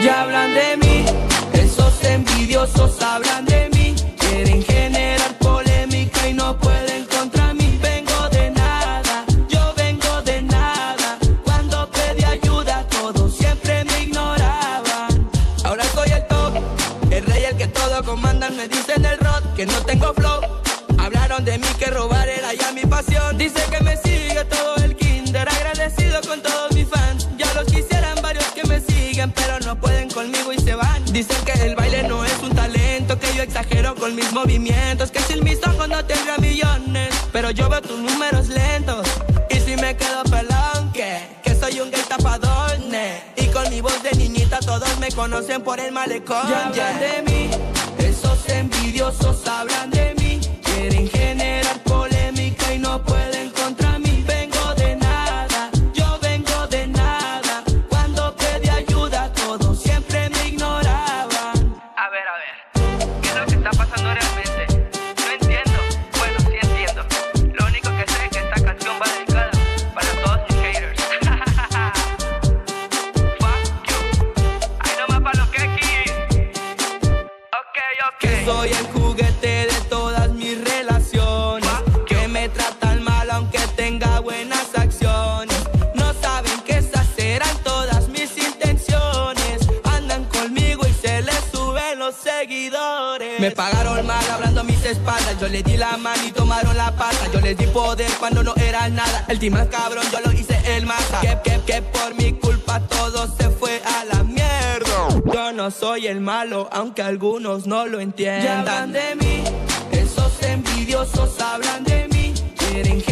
Ya hablan de mí, esos envidiosos hablan de mí. Quieren generar polémica y no pueden contra mí. Vengo de nada, yo vengo de nada. Cuando pedí ayuda todos siempre me ignoraban. Ahora soy el top, el rey, el que todo comandan. Me dicen el rock, que no tengo flow. Hablaron de mí que robar era ya mi pasión. Dice que me sigue todo el kinder, agradecido con todos mis fans. Ya los quisieran varios que me siguen, pero no pueden conmigo y se van. Dicen que el baile no es un talento, que yo exagero con mis movimientos, que sin mis ojos no tendría millones, pero yo veo tus números lentos. Y si me quedo pelón, que soy un gay tapador, y con mi voz de niñita todos me conocen por el malecón. Ya hablan de mí, esos envidiosos hablan de mí. Quieren generar polémica y no pueden contra mí. Vengo de nada, yo vengo de nada. Cuando pedí ayuda todos siempre me ignoraban. A ver, ¿qué es lo que está pasando realmente? No entiendo, bueno, sí entiendo. Lo único que sé es que esta canción va dedicada para todos mis haters. Fuck you, ahí nomás para los que aquí. Ok. Que soy el juguete de todas mis relaciones, que me tratan mal aunque tenga buenas acciones. No saben que esas eran todas mis intenciones. Andan conmigo y se les suben los seguidores. Me pagaron mal hablando a mis espaldas. Yo les di la mano y tomaron la pata. Yo les di poder cuando no era nada. El team más cabrón yo lo hice el masa. Que por mi culpa todo se fue a la mierda. Yo no soy el malo aunque algunos no lo entiendan. Ya hablan de mí, esos envidiosos hablan de mí. Quieren